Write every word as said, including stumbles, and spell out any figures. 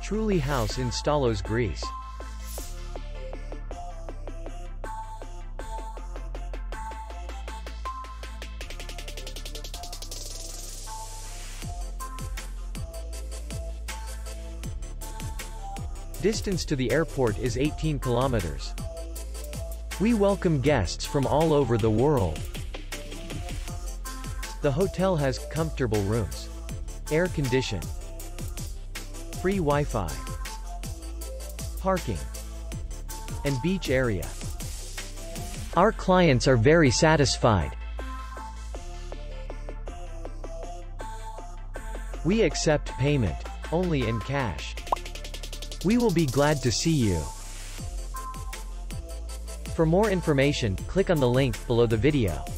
Trouli House in Stalos, Greece. Distance to the airport is eighteen kilometers. We welcome guests from all over the world. The hotel has comfortable rooms, air condition, free Wi-Fi, parking, and beach area. Our clients are very satisfied. We accept payment only in cash. We will be glad to see you. For more information, click on the link below the video.